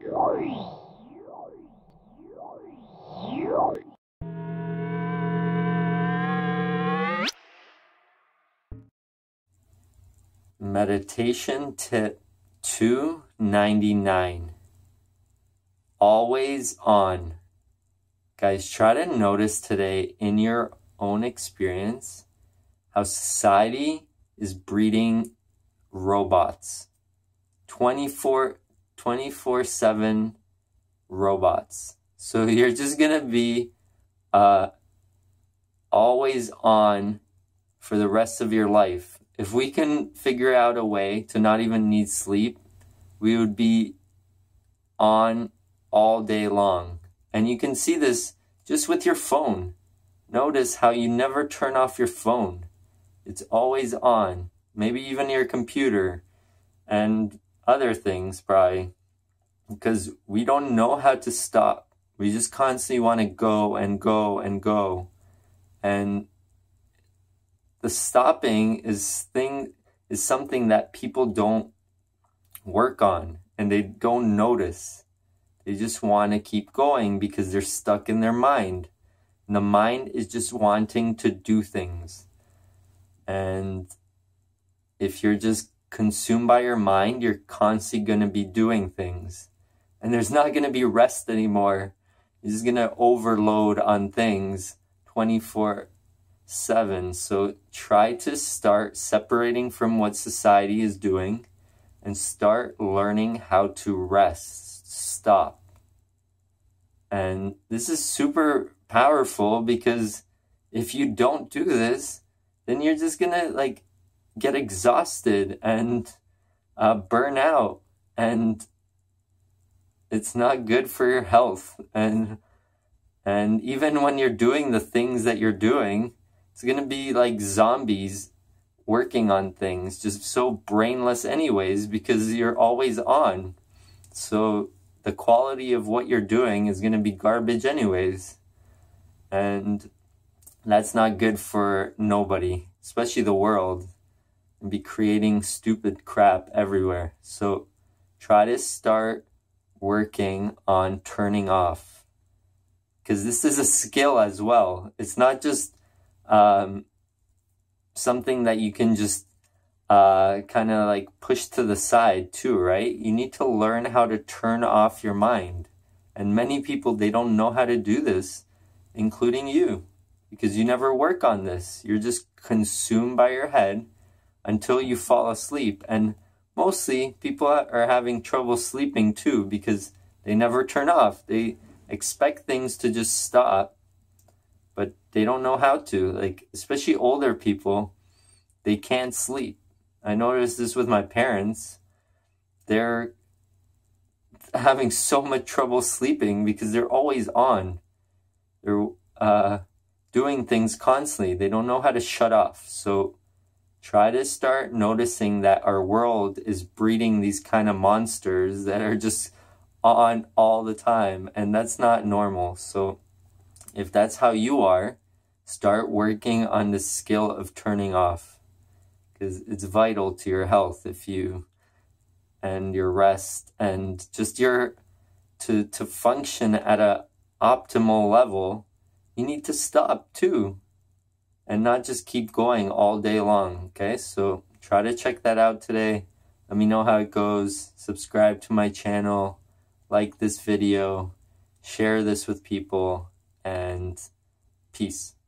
Meditation tip 299. Always on. Guys, try to notice today in your own experience how society is breeding robots. 24/7 robots. So you're just going to be always on for the rest of your life. If we can figure out a way to not even need sleep, we would be on all day long. And you can see this just with your phone. Notice how you never turn off your phone. It's always on. Maybe even your computer and other things probably. Because we don't know how to stop. We just constantly want to go and go and go. And the stopping is something that people don't work on and they don't notice. They just want to keep going because they're stuck in their mind. And the mind is just wanting to do things. And if you're just consumed by your mind, you're constantly going to be doing things. And there's not going to be rest anymore. You're just going to overload on things 24/7. So try to start separating from what society is doing and start learning how to rest, stop. And this is super powerful because if you don't do this, then you're just gonna get exhausted and burn out, and it's not good for your health. And even when you're doing the things that you're doing, it's going to be like zombies working on things, just so brainless anyways, because you're always on. So the quality of what you're doing is going to be garbage anyways. And that's not good for nobody, especially the world, and be creating stupid crap everywhere. So try to start working on turning off, because this is a skill as well. It's not just something that you can just kind of like push to the side too, right? You need to learn how to turn off your mind. And many people, they don't know how to do this, including you, because you never work on this. You're just consumed by your head until you fall asleep. And mostly people are having trouble sleeping too because they never turn off. They expect things to just stop, but they don't know how to. Like, especially older people, they can't sleep. I noticed this with my parents. They're having so much trouble sleeping because they're always on. They're doing things constantly. They don't know how to shut off. So try to start noticing that our world is breeding these kind of monsters that are just on all the time, and that's not normal. So if that's how you are, start working on the skill of turning off, because it's vital to your health and your rest and just to function at a optimal level. You need to stop too and not just keep going all day long. Okay, so try to check that out today. Let me know how it goes. Subscribe to my channel, like this video, share this with people, and peace.